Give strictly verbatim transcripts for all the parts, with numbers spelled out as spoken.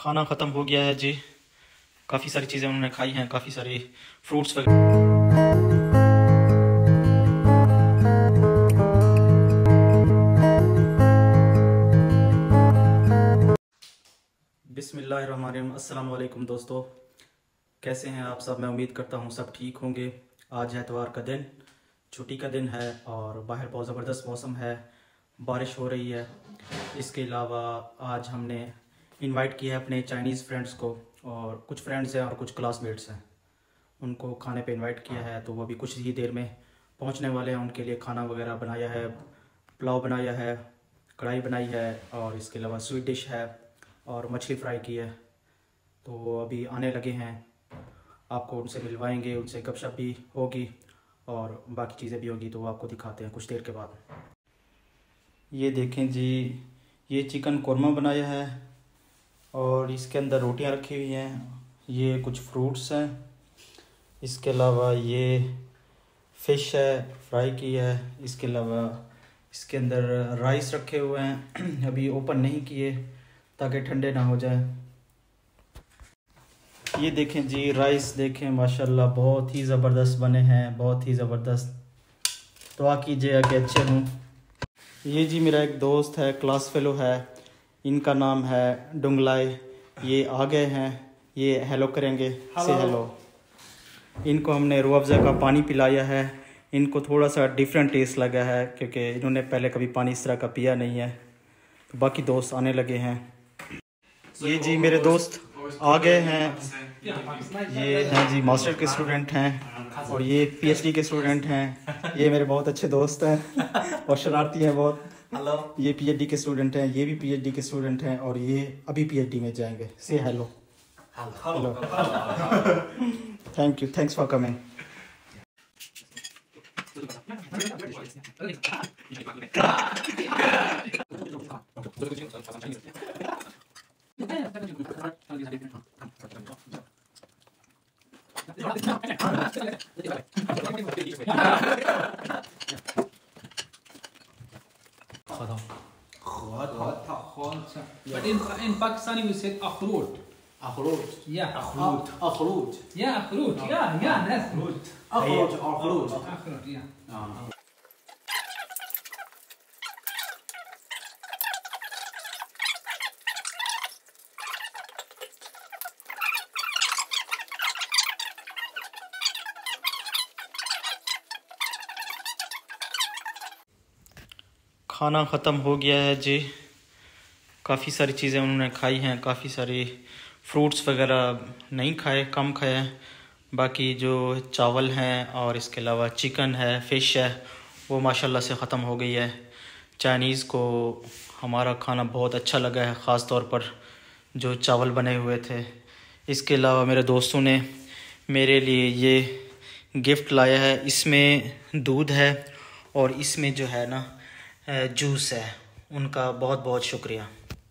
खाना ख़त्म हो गया है जी। काफ़ी सारी चीज़ें उन्होंने खाई हैं, काफ़ी सारे फ्रूट्स वगैरह। बिस्मिल्लाहिर्रहमानिर्रहीम। अस्सलाम वालेकुम दोस्तों, कैसे हैं आप सब? मैं उम्मीद करता हूँ सब ठीक होंगे। आज है इतवार का दिन, छुट्टी का दिन है और बाहर बहुत ज़बरदस्त मौसम है, बारिश हो रही है। इसके अलावा आज हमने इनवाइट किया है अपने चाइनीज़ फ्रेंड्स को, और कुछ फ्रेंड्स हैं और कुछ क्लासमेट्स हैं, उनको खाने पे इनवाइट किया है। तो वो भी कुछ ही देर में पहुंचने वाले हैं। उनके लिए खाना वगैरह बनाया है, पुलाव बनाया है, कढ़ाई बनाई है, और इसके अलावा स्वीट डिश है और मछली फ्राई की है। तो वो अभी आने लगे हैं, आपको उनसे मिलवाएंगे, उनसे गपशप भी होगी और बाकी चीज़ें भी होगी। तो वो आपको दिखाते हैं कुछ देर के बाद। ये देखें जी, ये चिकन कोरमा बनाया है और इसके अंदर रोटियां रखी हुई हैं। ये कुछ फ्रूट्स हैं। इसके अलावा ये फ़िश है, फ्राई की है। इसके अलावा इसके अंदर राइस रखे हुए हैं, अभी ओपन नहीं किए ताकि ठंडे ना हो जाए। ये देखें जी, राइस देखें, माशाल्लाह बहुत ही ज़बरदस्त बने हैं, बहुत ही ज़बरदस्त। दुआ कीजिएगा कि अच्छे हों। ये जी मेरा एक दोस्त है, क्लास फेलो है, इनका नाम है डुंगलाई। ये आ गए हैं, ये हेलो करेंगे, से हेलो। इनको हमने रूह अफ़ज़ा का पानी पिलाया है। इनको थोड़ा सा डिफरेंट टेस्ट लगा है क्योंकि इन्होंने पहले कभी पानी इस तरह का पिया नहीं है। तो बाकी दोस्त आने लगे हैं। ये जी मेरे दोस्त आ गए हैं। ये हैं जी मास्टर के स्टूडेंट हैं और ये पीएचडी के स्टूडेंट हैं। ये मेरे बहुत अच्छे दोस्त हैं और शरारती हैं बहुत। हेलो। ये पीएचडी के स्टूडेंट हैं, ये भी पीएचडी के स्टूडेंट हैं और ये अभी पीएचडी में जाएंगे। से hello. Hello. Thank you, thanks for coming. But in in Pakistani we said akhrut. Akhrut. Yeah. Akhrut. Akhrut. Yeah, akhrut. Yeah, yeah, that's Akhrut. Akhrut. Akhrut. akhrut. Yeah. खाना ख़त्म हो गया है जी। काफ़ी सारी चीज़ें उन्होंने खाई हैं, काफ़ी सारे फ्रूट्स वगैरह नहीं खाए, कम खाए हैं। बाकी जो चावल हैं और इसके अलावा चिकन है, फ़िश है, वो माशाल्लाह से ख़त्म हो गई है। चाइनीज़ को हमारा खाना बहुत अच्छा लगा है, ख़ास तौर पर जो चावल बने हुए थे। इसके अलावा मेरे दोस्तों ने मेरे लिए ये गिफ्ट लाया है। इसमें दूध है और इसमें जो है ना जूस है। उनका बहुत बहुत शुक्रिया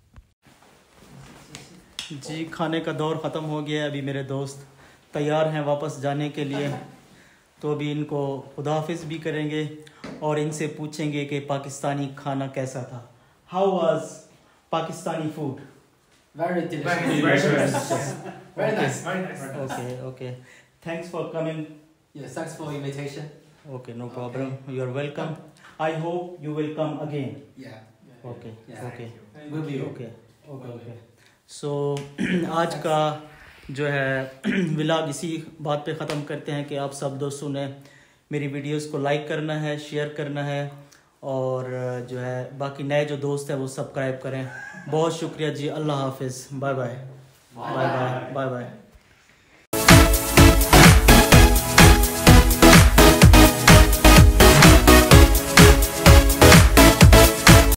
जी। खाने का दौर ख़त्म हो गया है, अभी मेरे दोस्त तैयार हैं वापस जाने के लिए। तो अभी इनको खुदा हाफिज़ भी करेंगे और इनसे पूछेंगे कि पाकिस्तानी खाना कैसा था। How was Pakistani food? Very delicious. Very nice. Very nice. Okay okay, thanks for coming. Yes, thanks for invitation. Okay, no problem, you are welcome. I hope you will come again. Yeah. Okay okay Will be okay okay okay. So आज का जो है vlog इसी बात पे ख़त्म करते हैं कि आप सब दोस्तों ने मेरी वीडियोस को लाइक करना है, शेयर करना है और जो है बाकी नए जो दोस्त हैं वो सब्सक्राइब करें। बहुत शुक्रिया जी। अल्लाह हाफिज़। Bye bye bye bye bye bye.